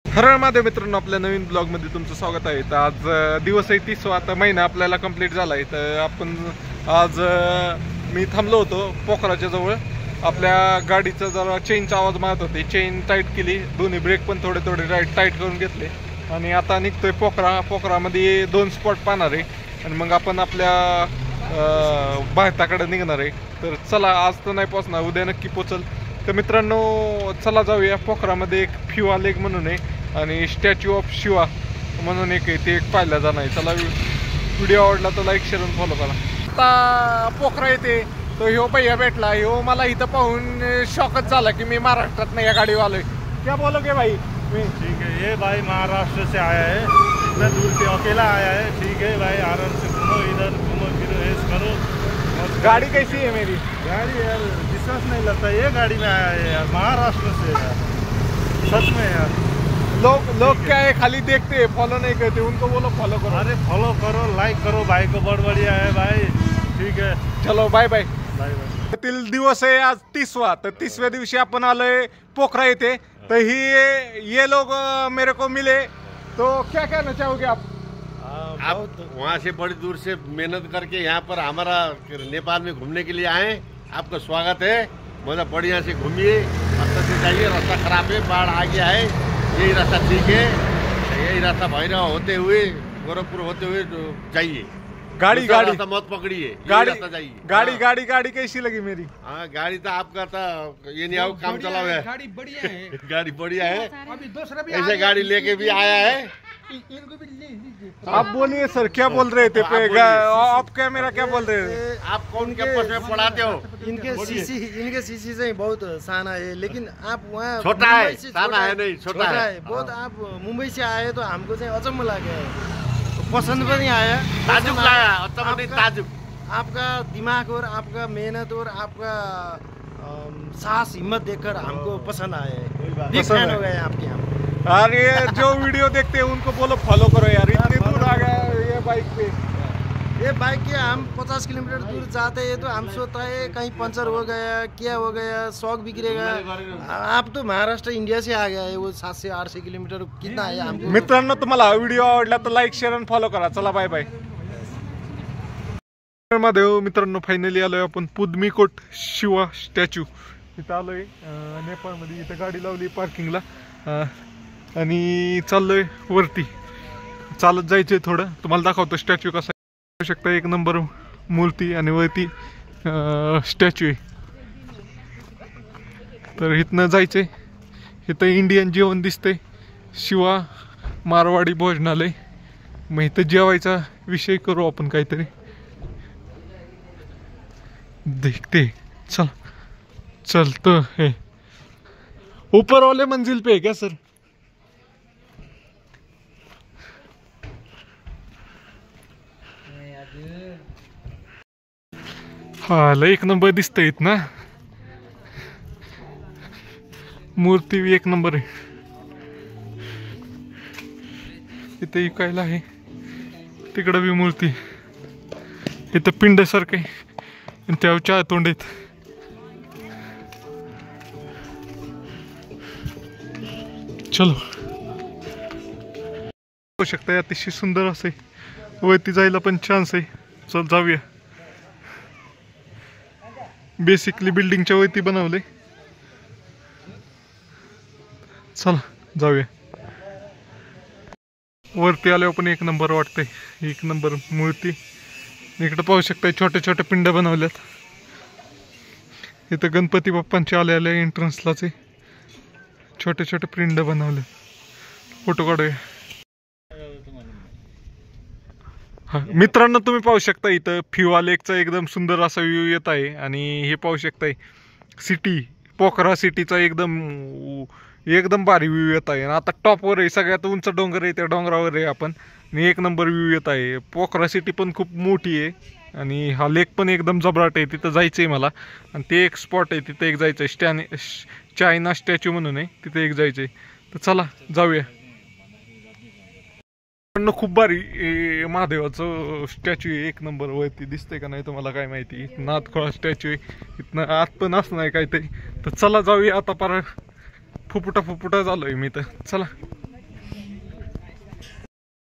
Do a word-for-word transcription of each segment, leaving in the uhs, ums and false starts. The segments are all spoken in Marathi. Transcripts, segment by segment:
हर महादेव मित्रांनो, आपल्या नवीन ब्लॉगमध्ये तुमचं स्वागत आहे। तर आज दिवस आहे तीसवा, आता महिना आपल्याला कंप्लीट झाला आहे। तर आपण आज मी थांबलो होतो पोखराच्या जवळ। आपल्या गाडीचा जरा चेनचा आवाज मारत होते, चेन टाईट केली, दोन्ही ब्रेक पण थोडे थोडे राईट टाईट करून घेतले आणि आता निघतोय पोखरा। पोखरामध्ये दोन स्पॉट पाहणार आहे आणि मग आपण आपल्या भारताकडे निघणार आहे। तर चला, आज तर नाही पोचणार, उद्या नक्की पोचल। तर मित्रांनो चला जाऊया। पोखरामध्ये एक फिवा लेक म्हणून आहे आणि स्टॅच्यू ऑफ शिवा म्हणून एक आहे, ते एक पाहायला जाणार आहे। चला, व्हिडिओ आवडला तर लाईक शेअर आणि फॉलो करा। आता पोखरा येते तो ह्यो भैया भेटला, ह्यो मला इथं पाहून शॉकच झाला की मी महाराष्ट्रात नाही या गाडीवर आलोय। क्या बोलोगे भाई? ठीक है, ये भाई महाराष्ट्र से आया है, इतना दूर से अकेला आया है। ठीक है भाई, आराम से घूमो, इधर घूमो फिरो, ऐश करो। गाड़ी कैसी है मेरी? गाड़ी यार विश्वास नहीं लगता, ये गाड़ी में आया है यार, महाराष्ट्र से यार, सच में यार। लोग लोग क्या है, खाली देखते हैं, फॉलो नहीं करते। उनको बोलो फॉलो करो। अरे फॉलो करो, लाइक करो, भाई को बहुत बढ़िया है भाई। ठीक है, चलो बाय बाय बाय बाय। तील दिवस आहे आज तीसवा। तर तीसव्या दिवशी आपण आलोय पोखरा येते। तर ही ये लोग मेरे को मिले, तो क्या कहना चाहोगे आप? आप वहाँ से बड़ी दूर से मेहनत करके यहाँ पर हमारा नेपाल में घूमने के लिए आए, आपका स्वागत है। मतलब बढ़िया से घूमिए, रास्ता से जाइए, रास्ता खराब है, बाढ़ आ गया है, यही रास्ता ठीक है, यही रास्ता भैरव होते हुए गोरखपुर होते हुए जाइए। गाड़ी गाड़ी रास्ता मत पकड़िए, गाड़ी जाइए। गाड़ी गाड़ी गाड़ी कैसी लगी मेरी? हाँ, गाड़ी तो आपका था ये नहीं आओ काम चला हुआ है, गाड़ी बढ़िया है। गाड़ी बढ़िया है। अभी दूसरा भी ऐसे गाड़ी लेके भी आया है। इनको भी ले लीजिए। आप बोलिए सर, क्या बोल रहे थे? आप बोलिए। आप क्या मेरा क्या बोल रहे थे? आप कौन कैंपस में पढ़ाते हो? इनके सीसी इनके सीसी से बहुत साना है, लेकिन आप वहाँ छोटा है, मुंबई से साना है नहीं, छोटा है। बहुत। आप मुंबई से आए तो हमको चाहिँ अचम्म लाग्यो, पसंद पनि आया, ताजुब लाया, अचम्म नहीं, ताजुब। आपका दिमाग और आपका मेहनत और आपका अम, साहस हिम्मत देखकर हमको पसंद आया है, बिग फैन हो गए आपके हम। और ये जो वीडियो देखते हैं उनको बोलो फॉलो करो यार, इतनी दूर आ गया ये बाइक पे। ये बाइक के हम पचास किलोमीटर दूर जाते हैं तो हम सोचता है कहीं पंचर हो गया, क्या हो गया, शॉक बिगड़ेगा। आप तो महाराष्ट्र इंडिया से आ गया है, वो सात से आठ सौ किलोमीटर कितना है हमको। मित्रांनो, तुम्हाला व्हिडिओ आवडला तर लाईक शेअर आणि फॉलो करा। चला बाय बाय। महादेव मित्रांनो, फायनली आलोय आपण पुदमीकोट शिवा स्टॅच्यू इथं आलोय नेपाळमध्ये। इथं गाडी लावली पार्किंगला आणि चाललोय वरती, चालत जायचंय थोडं। तुम्हाला दाखवतो स्टॅच्यू कसा आहे, शकता एक नंबर मूर्ती आणि वरती स्टॅच्यू आहे। तर इथनं जायचंय, इथं इंडियन जेवण दिसतंय, शिवा मारवाडी भोजनालय। मग इथं जेवायचा विषय करू आपण काहीतरी, देखते। चल चलते है, ऊपर वाले मंजिल पे है क्या सर? हा, एक नंबर दिसतंय इथं ना, मूर्ती भी एक नंबर आहे। इथे इकायला आहे, तिकडं बी मूर्ती, इथं पिंड सारखं आहे, त्या चार तोंड आहेत। चलो, होऊ शकता अतिशय सुंदर असे, वरती जायला पण चान्स आहे। चल जाऊया। बेसिकली बिल्डिंगच्या वरती बनवले, चला जाऊया। वरती आल्यावर पण एक नंबर वाटतंय, एक नंबर मूर्ती। इकडे पाहू शकता छोटे छोटे पिंड बनवल्यात। इथं गणपती बाप्पांचे आले आले एंट्रन्सलाच छोटे छोटे पिंड बनवले। फोटो काढूया। हा मित्रांनो, तुम्ही पाहू शकता इथं फिवा लेकचा एकदम सुंदर असा व्ह्यू येत आहे आणि हे पाहू शकताय सिटी, पोखरा सिटीचा एकदम एकदम भारी व्ह्यू येत आहे। आता टॉपवर आहे, सगळ्यात उंच डोंगर आहे, त्या डोंगरावर आहे आपण आणि एक नंबर व्ह्यू येत आहे। पोखरा सिटी पण खूप मोठी आहे आणि हा लेक पण एकदम जबराट आहे, तिथं जायचं आहे मला। आणि ते एक स्पॉट आहे, तिथं एक जायचं आहे, स्टॅन चायना स्टॅच्यू म्हणून आहे, तिथे एक जायचं आहे। तर चला जाऊया। खूप भारी महादेवाचं स्टॅच्यू आहे, एक नंबर वरती दिसतंय का नाही तुम्हाला काय माहिती, नाथखोळा स्टॅच्यू आहे। इथनं आत पण असं नाही काहीतरी। तर चला जाऊया आता, पर फुफुटा फुफुटा झालोय मी तर, चला।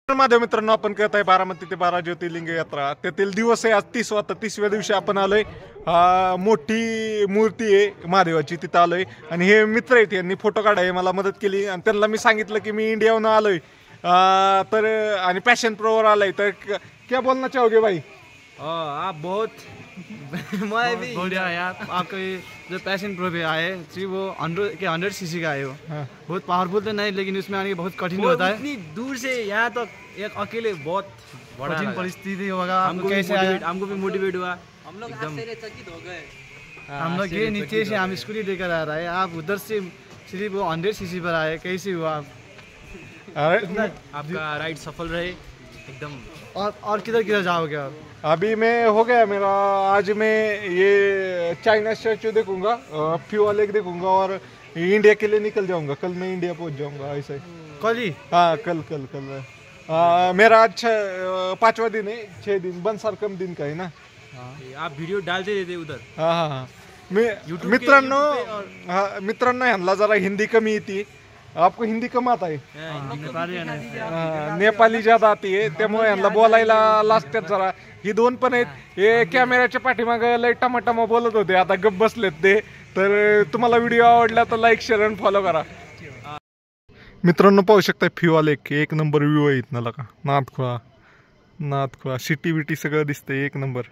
तर माझ्या मित्रांनो, आपण करत आहे बारामती ते बारा ज्योतिर्लिंग यात्रा. त्यातील दिवस आहे आज तीसवा. तर तीसव्या दिवशी आपण आलोय. अं, मोठी मूर्ती आहे महादेवाची, तिथं आलोय. आणि हे मित्र आहेत, यांनी फोटो काढाय मला मदत केली. आणि त्यांना मी सांगितलं की मी इंडियाहून आलोय, अं, तर आणि पॅशन प्रोवर आलोय. तर क- क्या बोलना चाहोगे भाई? आप बहुत मैं भी बढ़िया यार. आपका ये जो पैशन प्रो पे आए जी, वो हंड्रेड के हंड्रेड सीसी का है वो. हाँ. बहुत पावरफुल तो नहीं, लेकिन उसमें आने के बहुत कठिन होता है. इतनी दूर से यहाँ तक एक अकेले बहुत कठिन परिस्थिति होगा. हमको कैसे आया, हमको भी मोटिवेट हुआ. हम लोग आश्चर्यचकित हो गए. हम लोग ये नीचे से हम स्कूटी लेकर आ रहे हैं, आप उधर से सिर्फ वो हंड्रेड सीसी पर आए. कैसे हुआ अरे आपका राइड सफल रहे एकदम. और और किधर किधर जाओगे आप? अभी मैं हो गया मेरा, आज मैं ये चाइना स्टैचू देखूंगा, फ्यूअल लेक देखूंगा और इंडिया के लिए निकल जाऊंगा. कल मैं इंडिया पहुंच जाऊंगा ऐसे. कल ही? हाँ कल कल कल आ, मेरा आज छः पांचवा दिन है. छः दिन बंसार कम दिन का है ना. आप वीडियो डालते रहते उधर. हाँ हाँ हाँ मी मित्रांनो, हाँ मित्रांनो, ह्यांना जरा हिंदी कमी येते. आपको हिंदी कम आता है? नेपाली आहे ना. हा, नेपाली ज्यादा आती आहे, त्यामुळे यांना बोलायला लागतात जरा. ही दोन पण आहेत. हे कॅमेऱ्याच्या पाठीमागे लय टमाटमा बोलत होते, आता गप्प बसलेत ते. तर तुम्हाला व्हिडिओ आवडला तर लाईक शेअर आणि फॉलो करा. मित्रांनो, पाहू शकता फ्युअल एक एक नंबर व्ह्यू आहे इथनं. का नाथखोळा नाथखोळा सिटी बिटी सगळं दिसतंय एक नंबर.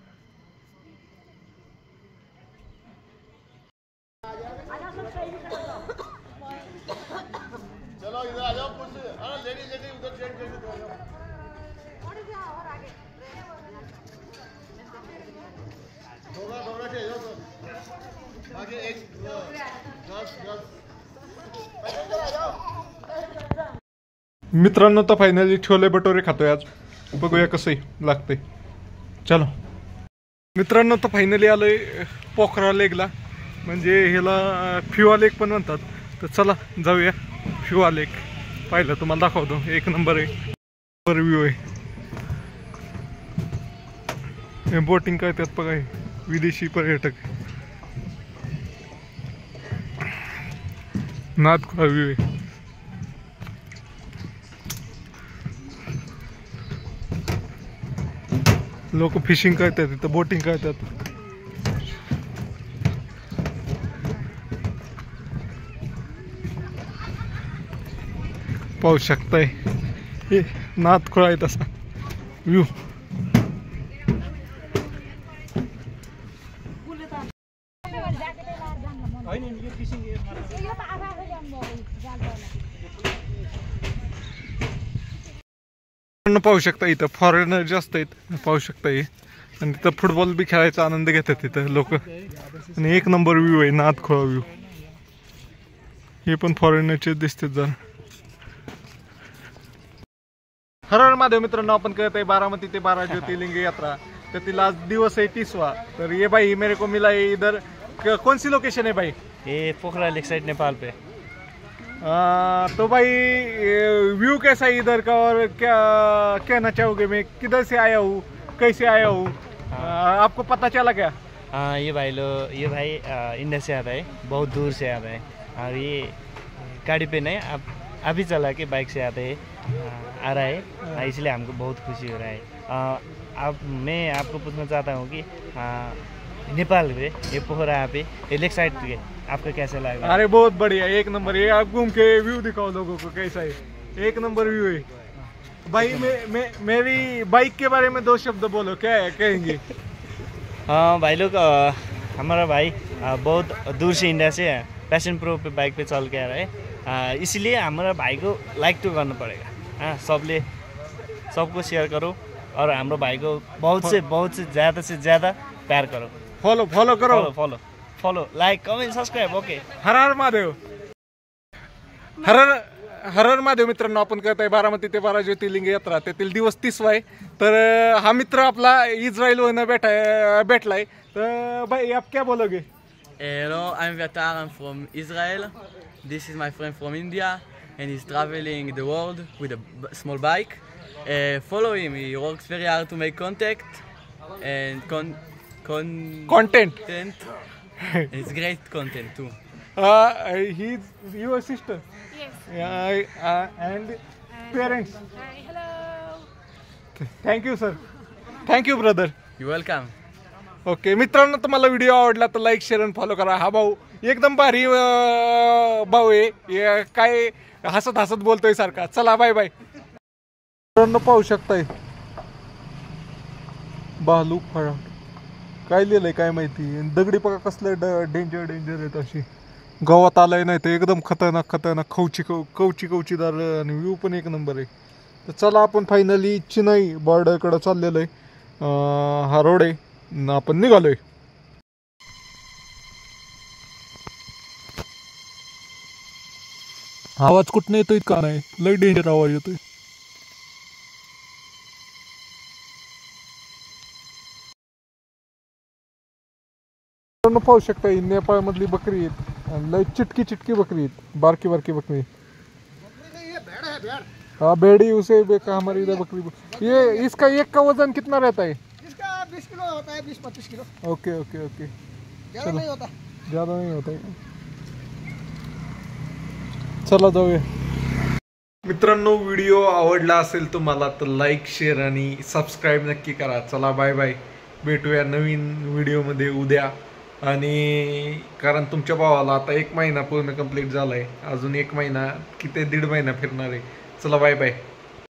चलो इधर आ जाओ कुछ. अरे लेडी लेडी उधर चेक करके दो. दोघा दोघा ठेव तो. बाकी एक गर्ल्स गर्ल्स. मित्रांनो, तर फायनली छोले भटोरे खातोय आज. बघूया कसं लागतंय. चलो मित्रांनो, तर फायनली आलोय पोखरा लेकला, म्हणजे ह्याला फ्युआ लेक पण म्हणतात. तर चला जाऊया फ्युआ लेक. पाहिलं तुम्हाला दाखवतो, एक नंबर आहे, व्ह्यू आहे. हे बोटिंग करतात बघा, हे विदेशी पर्यटक. नाथखोळा व्ह्यू आहे. लोक फिशिंग करतात इथं, बोटिंग करतात. पाहू शकताय हे नाथखोळा आहे तसा व्ह्यू. पाहू शकता इथं फॉरेनर जास्त आहेत, पाहू शकता हे. आणि तिथं फुटबॉल बी खेळायचा आनंद घेतात तिथं लोक. आणि एक नंबर व्ह्यू आहे नाथखोळा व्ह्यू. हे पण फॉरेनरचे दिसतात जरा. हर हर महादेव. मित्रांनो, आपण करत आहे बारामती ते बारा ज्योतिर्लिंग यात्रा. त्यातील आज दिवस आहे तीसवा. तर ये भाई मेरे को मिला है इधर. कौन सी लोकेशन है भाई? ये पोखरा लेक साइड नेपाल पे. आ, तो भाई व्यू कैसा है इधर का, और क्या कहना चाहोगे? मैं किधर से आया हूँ, कैसे आया हूँ, आपको पता चला क्या? हाँ, ये भाई लो ये भाई आ, इंडिया से आता है, बहुत दूर से आता है. और ये गाड़ी पे नहीं, अब अभी चला के बाइक से आते हैं, आ रहा है. हाँ, इसलिए हमको बहुत खुशी हो रहा है. आ, अब मैं आपको पूछना चाहता हूँ कि आ, नेपाल पे ये पोखरा यहाँ पे ये लेक साइड पे आपका कैसा लगा? अरे बहुत बढ़िया, एक नंबर. ये आप घूम के व्यू दिखाओ लोगों को कैसा है. एक नंबर व्यू है भाई. मैं मैं मेरी बाइक के बारे में दो शब्द बोलो, क्या है कहेंगे? हाँ भाई लोग, आ, हमारा भाई आ, बहुत दूर से इंडिया से पैशन प्रो पे बाइक पे चल के आ रहा है. आ, इसलिए हमारा भाई को लाइक तो करना पड़ेगा. हाँ, सबले सबको शेयर करो और हमारे भाई को बहुत से बहुत से ज़्यादा से ज़्यादा प्यार करो. फॉलो फॉलो करो. Follow follow follow like comment subscribe. Okay. हर हर महादेव. हर हर हर हर महादेव. मित्रांनो, आपण करत आहे बारामती ते बारा ज्योतिर्लिंग यात्रा. त्यातील दिवस तीसवा आहे. तर हा मित्र आपला इस्रायल वरनं भेटा भेटलाय. तर भाई आप क्या बोलोगे? Hello, I'm Viatar. I'm from Israel. This is my friend from India, and he's traveling the world with a b- small bike. Uh, follow him. He works very hard to make contact and con con Content. content. It's great content too. Uh, he's your sister. Yes. Yeah, uh, and parents Hi, hello. Thank you sir thank you brother. You're welcome. Okay मित्रांनो, तुम्हाला व्हिडिओ आवडला तर लाईक शेअर आणि फॉलो करा. हा भाऊ एकदम भारी अं, भाऊ आहे. हे काय हसत हसत बोलतोय सारखा. चला बाय बाय. मित्रांनो पाहू शकताय भालू फळा काय लिहिलंय काय माहिती. दगडी बघा कसलं डेंजर डेंजर आहेत अशी. गावात आलाय नाही तर एकदम खतरनाक खतरनाक खवची कव कवची कवचीदार आणि व्ह्यू पण एक नंबर आहे. तर चला आपण फायनली चिनाई बॉर्डरकडे चाललेलो आहे. हा रोड आहे न आपण निघालोय. आवाज कुठं येतोय का नाही, लय डेंजर आवाज येतोय. पाहू शकता नेपाळ मधली बकरी आहेत. लय चिटकी चिटकी बकरी आहेत, बारकी बारकी बकरी. हाँ बेड़ी उसे बेका हमारी इधर बकरी. ये इसका एक का वजन कितना रहता है? इसका बीस किलो होता है, बीस पच्चीस किलो, ओके ओके ओके. ज्यादा नहीं होता. ज्यादा नहीं होता है. चला जाऊया. मित्रांनो व्हिडिओ आवडला असेल तुम्हाला तर लाईक शेअर आणि सबस्क्राईब नक्की करा. चला बाय बाय. भेटूया नवीन व्हिडिओमध्ये उद्या. आणि कारण तुमच्या भावाला आता एक महिना पूर्ण कंप्लीट झालाय, अजून एक महिना किती दीड महिना फिरणार आहे. चला बाय बाय.